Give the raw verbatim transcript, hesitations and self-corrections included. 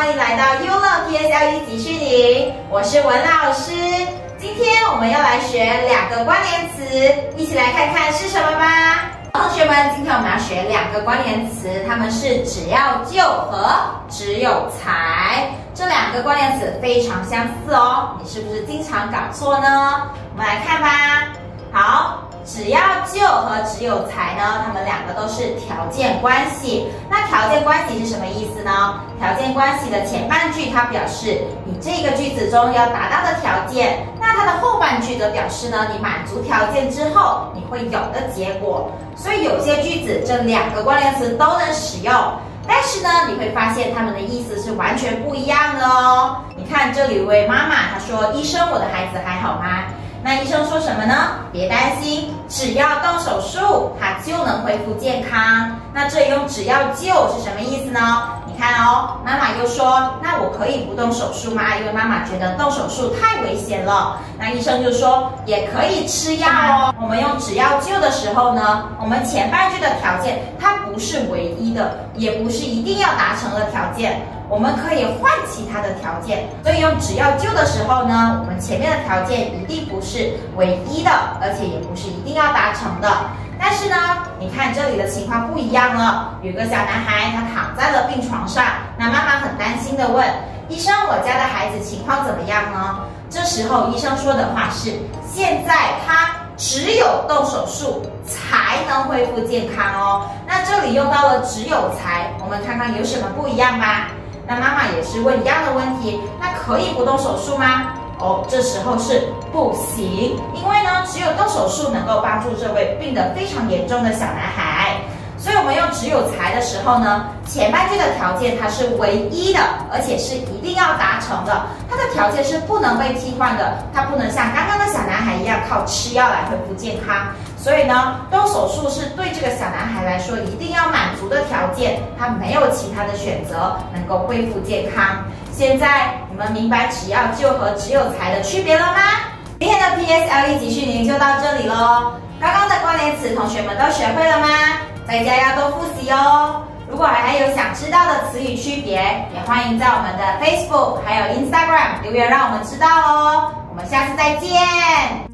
欢迎来到 Youle P S L E 集训营，我是文老师。今天我们要来学两个关联词，一起来看看是什么吧。同学们，今天我们要学两个关联词，它们是只要就和只有才。这两个关联词非常相似哦，你是不是经常搞错呢？我们来看吧。好。 只要就和只有才呢，它们两个都是条件关系。那条件关系是什么意思呢？条件关系的前半句它表示你这个句子中要达到的条件，那它的后半句则表示呢，你满足条件之后你会有的结果。所以有些句子这两个关联词都能使用，但是呢，你会发现它们的意思是完全不一样的哦。你看这里有位妈妈，她说：“医生，我的孩子还好吗？” 那医生说什么呢？别担心，只要动手术，他就能恢复健康。那这里用只要就是什么意思呢？你看哦，妈妈又说，那我可以不动手术吗？因为妈妈觉得动手术太危险了。那医生就说，也可以吃药哦。我们用只要就的时候呢，我们前半句的条件它不是唯一的，也不是一定要达成的条件。 我们可以换其他的条件，所以用只要就的时候呢，我们前面的条件一定不是唯一的，而且也不是一定要达成的。但是呢，你看这里的情况不一样了，有个小男孩他躺在了病床上，那妈妈很担心的问医生：“我家的孩子情况怎么样呢？”这时候医生说的话是：“现在他只有动手术才能恢复健康哦。”那这里用到了只有才，我们看看有什么不一样吧。 那妈妈也是问一样的问题，那可以不动手术吗？哦，这时候是不行，因为呢，只有动手术能够帮助这位病得非常严重的小男孩。所以我们用只有才的时候呢，前半句的条件它是唯一的，而且是一定要达成的，它的条件是不能被替换的，它不能像刚刚的小男孩一样靠吃药来恢复健康。 所以呢，动手术是对这个小男孩来说一定要满足的条件，他没有其他的选择能够恢复健康。现在你们明白只要就和只有才的区别了吗？今天的 P S L E 集训营就到这里喽。刚刚的关联词同学们都学会了吗？在家要多复习哦。如果还有想知道的词语区别，也欢迎在我们的 Facebook 还有 Instagram 留言让我们知道哦。我们下次再见。